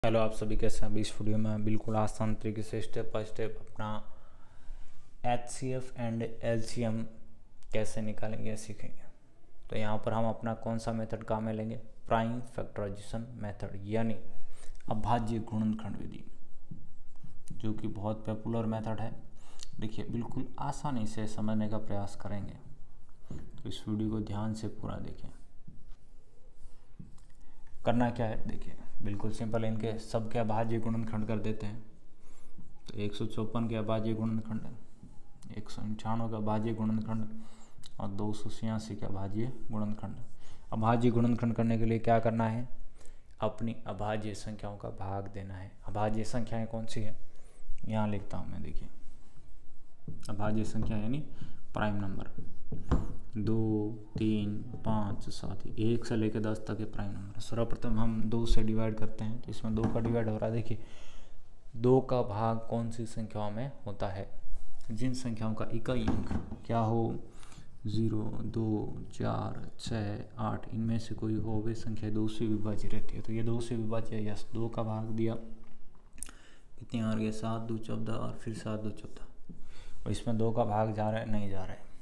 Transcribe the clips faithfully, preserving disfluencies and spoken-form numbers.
Hello, आप सभी कैसे हैं। इस वीडियो में बिल्कुल आसान तरीके से स्टेप बाय स्टेप अपना H C F and L C M कैसे निकालेंगे सीखेंगे। तो यहाँ पर हम अपना कौन सा मेथड काम में लेंगे, प्राइम फैक्टराइजेशन मेथड यानी अभाज्य गुणनखंड विधि, जो कि बहुत पॉपुलर मेथड है। देखिए, बिल्कुल आसानी से समझने का प्रयास करेंगे, तो इस वीडियो को ध्यान से पूरा देखें। करना क्या है, देखिए बिल्कुल सिंपल, इनके सबके अभाज्य गुणनखंड कर देते हैं। तो एक सौ चौपन के अभाज्य गुणनखंड, एक सौ अंठानवे का अभाज्य गुणनखंड और दो सौ छियासी का अभाज्य गुणनखंड। अभाज्य गुणनखंड करने के लिए क्या करना है, अपनी अभाज्य संख्याओं का भाग देना है। अभाज्य संख्याएं कौन सी है, यहाँ लिखता हूँ मैं। देखिए, अभाज्य संख्या यानी प्राइम नंबर दो, तीन, पाँच, सात, एक से लेकर दस तक के प्राइम नंबर। सर्वप्रथम हम दो से डिवाइड करते हैं, तो इसमें दो का डिवाइड हो रहा है। देखिए, दो का भाग कौन सी संख्याओं में होता है, जिन संख्याओं का इकाई अंक क्या हो, जीरो, दो, चार, छः, आठ, इनमें से कोई हो वे संख्या दो से विभाज्य रहती है। तो ये दो से विभाज्य है, यस। दो का भाग दिया, कितनी आ रही है, सात दो चौदह और फिर सात दो चौदह। और इसमें दो का भाग जा रहा है, नहीं जा रहा है,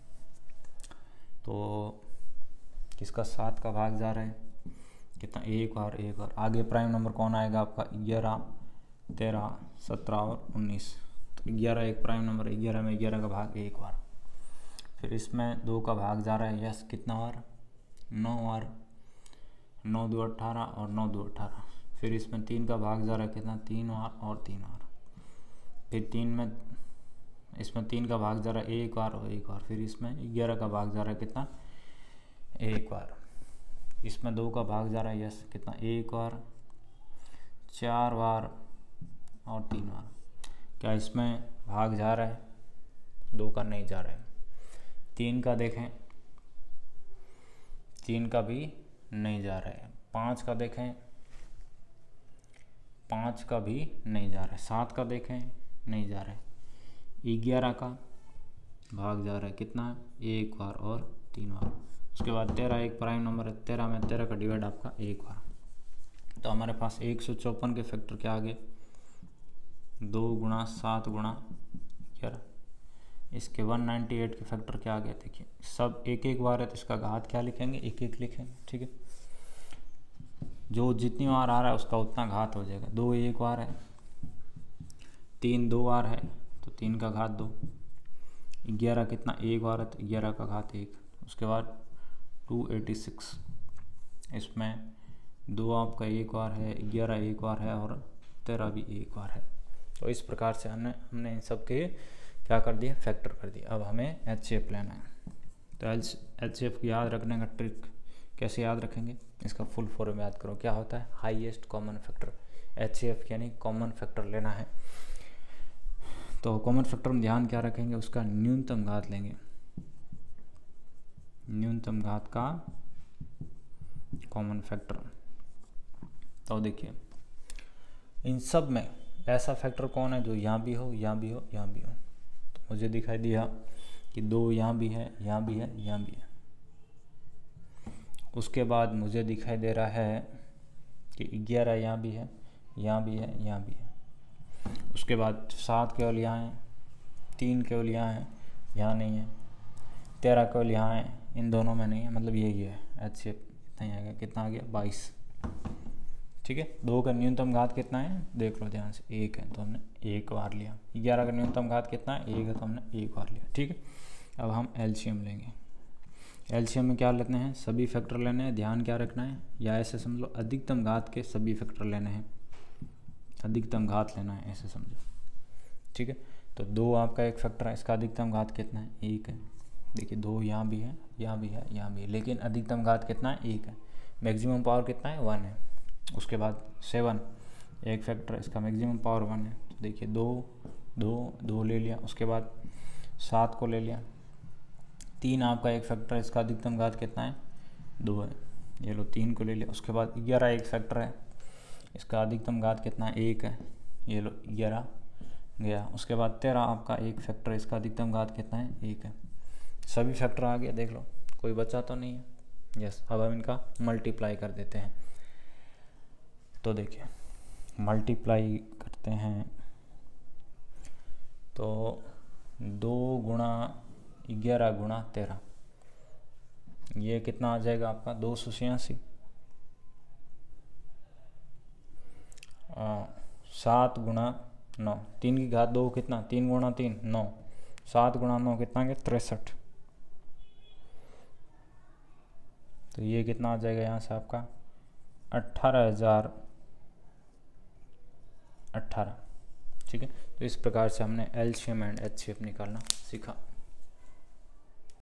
तो किसका सात का भाग जा रहा है, कितना, एक बार एक बार। आगे प्राइम नंबर कौन आएगा आपका, ग्यारह, तेरह, सत्रह और उन्नीस। तो ग्यारह एक प्राइम नंबर है, ग्यारह में ग्यारह का भाग एक बार। फिर इसमें दो का भाग जा रहा है, यस, कितना बार, नौ बार। नौ दो अट्ठारह और नौ दो अट्ठारह। फिर इसमें तीन का भाग जा रहा है, कितना, तीन बार और तीन बार। फिर तीन में इसमें तीन का भाग जा रहा है एक बार और एक बार। फिर इसमें ग्यारह का भाग जा रहा है, कितना, एक बार। इसमें दो का भाग जा रहा है, यस, कितना, एक बार, चार बार और तीन बार। क्या इसमें भाग जा रहा है, दो का नहीं जा रहा है। तीन का देखें, तीन का भी नहीं जा रहा है। पाँच का देखें, पाँच का भी नहीं जा रहा है। सात का देखें, नहीं जा रहा है। ग्यारह का भाग जा रहा है, कितना, एक बार और तीन बार। उसके बाद तेरह एक प्राइम नंबर है, तेरह में तेरह का डिवाइड आपका एक बार। तो हमारे पास एक सौ चौपन के फैक्टर क्या आ गए, दो गुणा सात गुणा ग्यारह। इसके एक सौ अट्ठानवे के फैक्टर क्या आ गया, देखिए सब एक एक बार है, तो इसका घात क्या लिखेंगे, एक एक लिखेंगे, ठीक है। जो जितनी बार आ रहा है उसका उतना घात हो जाएगा। दो एक बार है, तीन दो बार है, तो तीन का घात दो। ग्यारह कितना, एक बार है, तो ग्यारह का घात एक। उसके बाद दो सौ छियासी, इसमें दो आपका एक बार है, ग्यारह एक बार है और तेरह भी एक बार है। तो इस प्रकार से हमने हमने इन सब के क्या कर दिया, फैक्टर कर दिया। अब हमें एच सी एफ लेना है। तो एच एच सी एफ को याद रखने का ट्रिक कैसे याद रखेंगे, इसका फुल फॉर्म याद करो। क्या होता है, highest common factor. H C F यानी कॉमन फैक्टर लेना है। तो कॉमन फैक्टर में ध्यान क्या रखेंगे, उसका न्यूनतम घात लेंगे, न्यूनतम घात का कॉमन फैक्टर। तो देखिए, इन सब में ऐसा फैक्टर कौन है जो यहाँ भी हो, यहाँ भी हो, यहाँ भी हो। तो मुझे दिखाई दिया कि दो यहाँ भी है, यहाँ भी है, यहाँ भी है। उसके बाद मुझे दिखाई दे रहा है कि ग्यारह यहाँ भी है, यहाँ भी है, यहाँ भी है। उसके बाद सात केवल यहाँ है, तीन केवल यहाँ है, यहाँ नहीं है, तेरह केवल यहाँ है, इन दोनों में नहीं है, मतलब यही है एच सी एफ। इतना ही आ गया, कितना आ गया, बाईस, ठीक है। दो का न्यूनतम घात कितना है, देख लो ध्यान से, एक है तो हमने एक बार लिया। ग्यारह का न्यूनतम घात कितना है, एक है तो हमने एक बार लिया, ठीक है। अब हम एल सी एम लेंगे। एल सी एम में क्या लेते हैं, सभी फैक्टर लेने हैं। ध्यान क्या रखना है, या ऐसे समझ लो अधिकतम घात के सभी फैक्टर लेने हैं, अधिकतम घात लेना है, ऐसे समझो, ठीक है। तो दो आपका एक फैक्टर है, इसका अधिकतम घात कितना है, एक है। देखिए, दो यहाँ भी है, यहाँ भी है, यहाँ भी है, लेकिन अधिकतम घात कितना है, एक है। मैक्सिमम पावर कितना है, वन है। उसके बाद सेवन एक फैक्टर, इसका मैक्सिमम पावर वन है। तो देखिए, दो दो दो ले लिया। उसके बाद सात को ले लिया। तीन आपका एक फैक्टर है, इसका अधिकतम घात कितना है, दो है, ये लो तीन को ले लिया। उसके बाद ग्यारह एक फैक्टर है, इसका अधिकतम घात कितना है, एक है, ये लो ग्यारह गया। उसके बाद तेरह आपका एक फैक्टर है, इसका अधिकतम घात कितना है, एक है। सभी फैक्टर आ गया, देख लो कोई बचा तो नहीं है, यस। अब हम इनका मल्टीप्लाई कर देते हैं। तो देखिए, मल्टीप्लाई करते हैं तो दो गुणा ग्यारह गुणा तेरह, ये कितना आ जाएगा आपका दो सौ छियासी। सात गुणा नौ, तीन की घात दो कितना, तीन गुणा तीन नौ, सात गुणा नौ कितना के तिरसठ। तो ये कितना आ जाएगा यहाँ से आपका अट्ठारह हजार अट्ठारह। ठीक है, तो इस प्रकार से हमने एलसीएम एंड एचसीएफ निकालना सीखा।